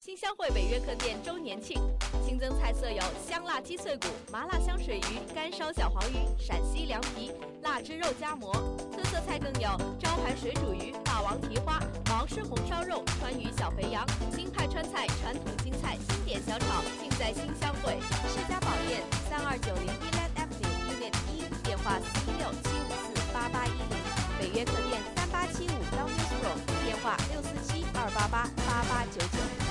新乡汇北约客店周年庆，新增菜色有香辣鸡脆骨、麻辣香水鱼、干烧小黄鱼、陕西凉皮、腊汁肉夹馍。特色菜更有招牌水煮鱼、霸王蹄花、毛氏红烧肉、川渝小肥羊、新派川菜、传统京菜、经典小炒，尽在新乡汇世家宝店3290 Eland Avenue Unit 1，电话416-754-8810，北约客店3875 Downhill Road，电话647-288-8899。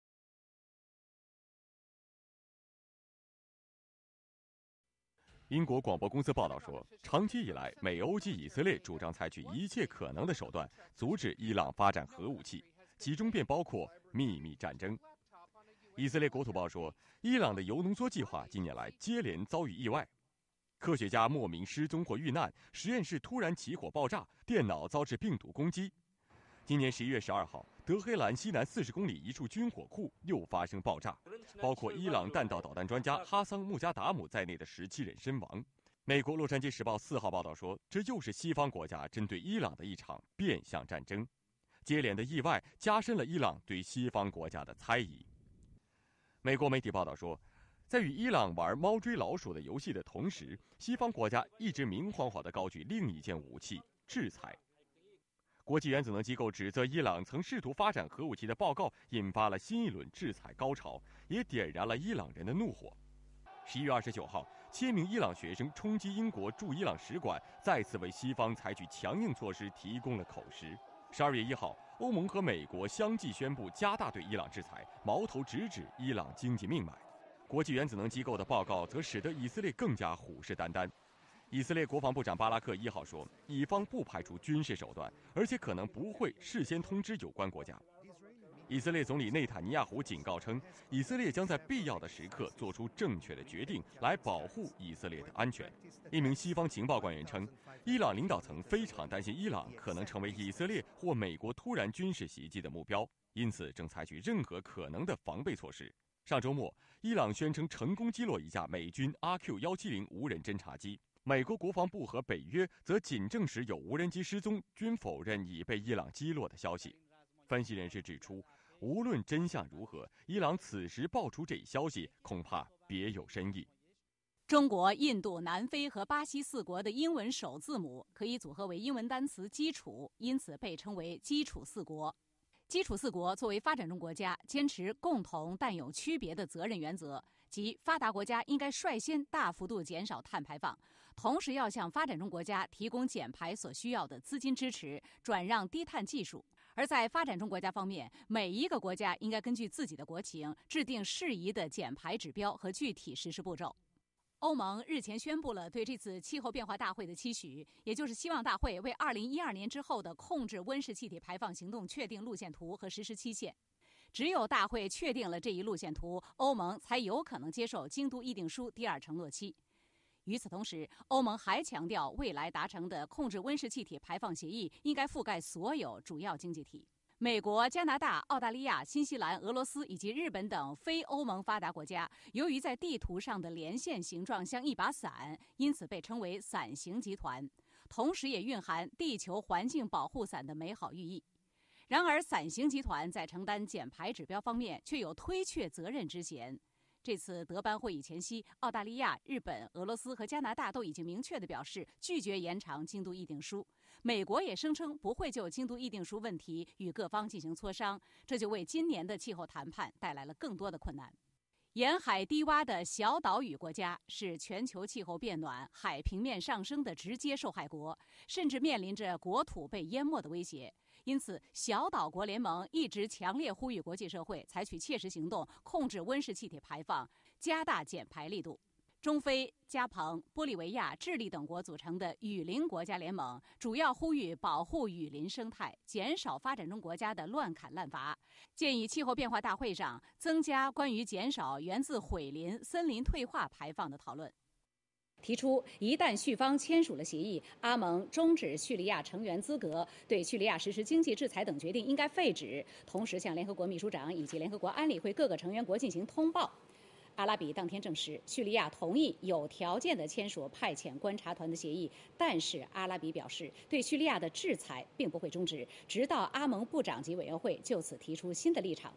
英国广播公司报道说，长期以来，美欧及以色列主张采取一切可能的手段阻止伊朗发展核武器，其中便包括秘密战争。以色列国土报说，伊朗的铀浓缩计划近年来接连遭遇意外，科学家莫名失踪或遇难，实验室突然起火爆炸，电脑遭致病毒攻击。今年11月12号，德黑兰西南40公里一处军火库又发生爆炸，包括伊朗弹道导弹专家哈桑·穆加达姆在内的17人身亡。美国《洛杉矶时报》4号报道说，这又是西方国家针对伊朗的一场变相战争。接连的意外加深了伊朗对西方国家的猜疑。美国媒体报道说，在与伊朗玩猫追老鼠的游戏的同时，西方国家一直明晃晃地高举另一件武器——制裁。国际原子能机构指责伊朗曾试图发展核武器的报告引发了新一轮制裁高潮，也点燃了伊朗人的怒火。11月29号，7名伊朗学生冲击英国驻伊朗使馆，再次为西方采取强硬措施提供了口实。12月1号，欧盟和美国相继宣布加大对伊朗制裁，矛头直指伊朗经济命脉。国际原子能机构的报告则使得以色列更加虎视眈眈。以色列国防部长巴拉克1号说，以方不排除军事手段，而且可能不会事先通知有关国家。以色列总理内塔尼亚胡警告称，以色列将在必要的时刻做出正确的决定，来保护以色列的安全。一名西方情报官员称，伊朗领导层非常担心伊朗可能成为以色列或美国突然军事袭击的目标，因此正采取任何可能的防备措施。上周末，伊朗宣称成功击落一架美军 RQ-170 无人侦察机。美国国防部和北约则仅证实有无人机失踪，均否认已被伊朗击落的消息。分析人士指出，无论真相如何，伊朗此时爆出这一消息，恐怕别有深意。 中国、印度、南非和巴西4国的英文首字母可以组合为英文单词基础，因此被称为基础4国。基础4国作为发展中国家，坚持共同但有区别的责任原则，即发达国家应该率先大幅度减少碳排放，同时要向发展中国家提供减排所需要的资金支持，转让低碳技术。而在发展中国家方面，每一个国家应该根据自己的国情，制定适宜的减排指标和具体实施步骤。欧盟日前宣布了对这次气候变化大会的期许，也就是希望大会为2012年之后的控制温室气体排放行动确定路线图和实施期限。只有大会确定了这一路线图，欧盟才有可能接受京都议定书第2承诺期。与此同时，欧盟还强调，未来达成的控制温室气体排放协议应该覆盖所有主要经济体。美国、加拿大、澳大利亚、新西兰、俄罗斯以及日本等非欧盟发达国家，由于在地图上的连线形状像一把伞，因此被称为伞形集团，同时也蕴含地球环境保护伞的美好寓意。然而，伞形集团在承担减排指标方面却有推却责任之嫌。这次德班会议前夕，澳大利亚、日本、俄罗斯和加拿大都已经明确地表示拒绝延长京都议定书。美国也声称不会就京都议定书问题与各方进行磋商，这就为今年的气候谈判带来了更多的困难。沿海低洼的小岛屿国家是全球气候变暖、海平面上升的直接受害国，甚至面临着国土被淹没的威胁。因此，小岛国联盟一直强烈呼吁国际社会采取切实行动，控制温室气体排放，加大减排力度。中非、加蓬、玻利维亚、智利等国组成的雨林国家联盟主要呼吁保护雨林生态，减少发展中国家的乱砍滥伐，建议气候变化大会上增加关于减少源自毁林、森林退化排放的讨论。提出，一旦叙方签署了协议，阿盟终止叙利亚成员资格，对叙利亚实施经济制裁等决定应该废止，同时向联合国秘书长以及联合国安理会各个成员国进行通报。阿拉比当天证实，叙利亚同意有条件地签署派遣观察团的协议，但是阿拉比表示，对叙利亚的制裁并不会终止，直到阿盟部长级委员会就此提出新的立场。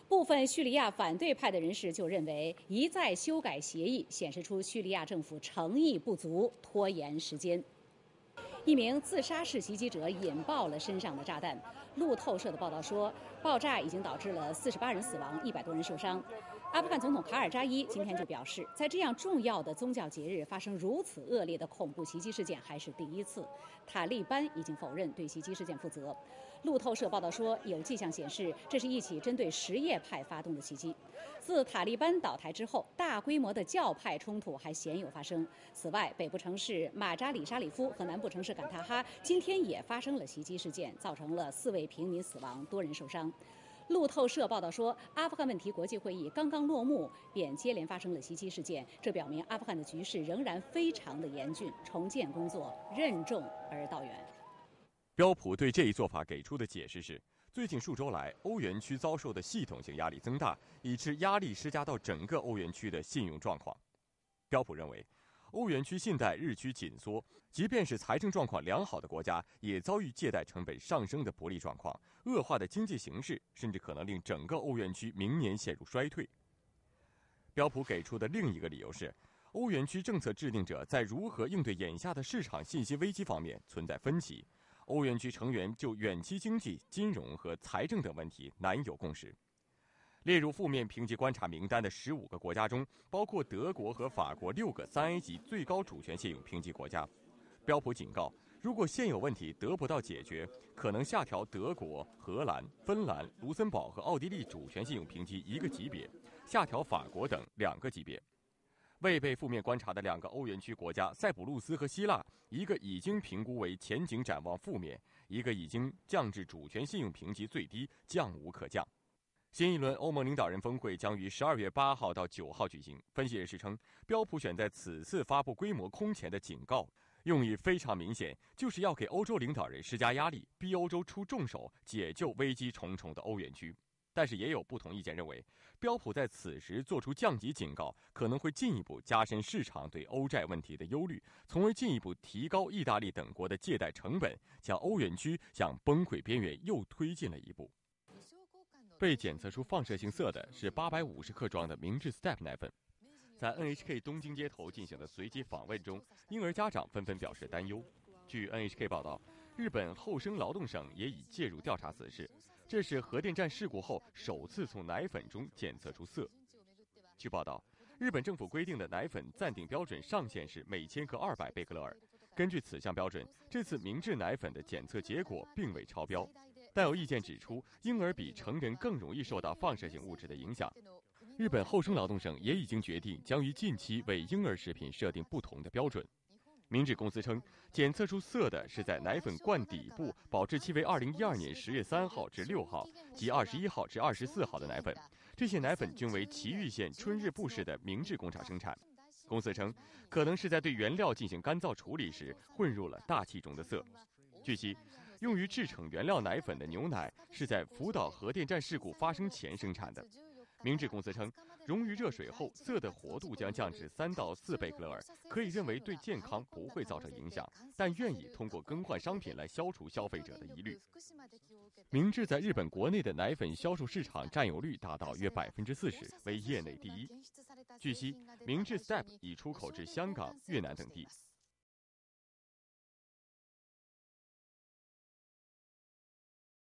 部分叙利亚反对派的人士就认为，一再修改协议显示出叙利亚政府诚意不足，拖延时间。一名自杀式袭击者引爆了身上的炸弹。路透社的报道说，爆炸已经导致了48人死亡，100多人受伤。阿富汗总统卡尔扎伊今天就表示，在这样重要的宗教节日发生如此恶劣的恐怖袭击事件还是第一次。塔利班已经否认对袭击事件负责。路透社报道说，有迹象显示这是一起针对什叶派发动的袭击。自塔利班倒台之后，大规模的教派冲突还鲜有发生。此外，北部城市马扎里沙里夫和南部城市坎塔哈今天也发生了袭击事件，造成了4位平民死亡，多人受伤。路透社报道说，阿富汗问题国际会议刚刚落幕，便接连发生了袭击事件，这表明阿富汗的局势仍然非常的严峻，重建工作任重而道远。 标普对这一做法给出的解释是，最近数周来，欧元区遭受的系统性压力增大，以致压力施加到整个欧元区的信用状况。标普认为，欧元区信贷日趋紧缩，即便是财政状况良好的国家，也遭遇借贷成本上升的不利状况，恶化的经济形势甚至可能令整个欧元区明年陷入衰退。标普给出的另一个理由是，欧元区政策制定者在如何应对眼下的市场信息危机方面存在分歧，欧元区成员就远期经济、金融和财政等问题难有共识。列入负面评级观察名单的15个国家中，包括德国和法国6个3A 级最高主权信用评级国家。标普警告，如果现有问题得不到解决，可能下调德国、荷兰、芬兰、卢森堡和奥地利主权信用评级1个级别，下调法国等2个级别。未被负面观察的2个欧元区国家塞浦路斯和希腊，一个已经评估为前景展望负面，一个已经降至主权信用评级最低，降无可降。新一轮欧盟领导人峰会将于12月8号到9号举行。分析人士称，标普选在此次发布规模空前的警告，用意非常明显，就是要给欧洲领导人施加压力，逼欧洲出重手，解救危机重重的欧元区。但是也有不同意见认为，标普在此时做出降级警告，可能会进一步加深市场对欧债问题的忧虑，从而进一步提高意大利等国的借贷成本，将欧元区向崩溃边缘又推进了一步。被检测出放射性铯的是850克装的明治 Step 奶粉。在 NHK 东京街头进行的随机访问中，婴儿家长纷纷表示担忧。据 NHK 报道，日本厚生劳动省也已介入调查此事，这是核电站事故后首次从奶粉中检测出铯。据报道，日本政府规定的奶粉暂定标准上限是每千克200贝克勒尔。根据此项标准，这次明治奶粉的检测结果并未超标。但有意见指出，婴儿比成人更容易受到放射性物质的影响。日本厚生劳动省也已经决定将于近期为婴儿食品设定不同的标准。明治公司称，检测出铯的是在奶粉罐底部保质期为2012年10月3号至6号及21号至24号的奶粉，这些奶粉均为埼玉县春日部市的明治工厂生产。公司称，可能是在对原料进行干燥处理时混入了大气中的铯。据悉，用于制成原料奶粉的牛奶是在福岛核电站事故发生前生产的。明治公司称，溶于热水后，铯的活度将降至3到4贝克勒尔，可以认为对健康不会造成影响，但愿意通过更换商品来消除消费者的疑虑。明治在日本国内的奶粉销售市场占有率达到约40%，为业内第一。据悉，明治 Step 已出口至香港、越南等地。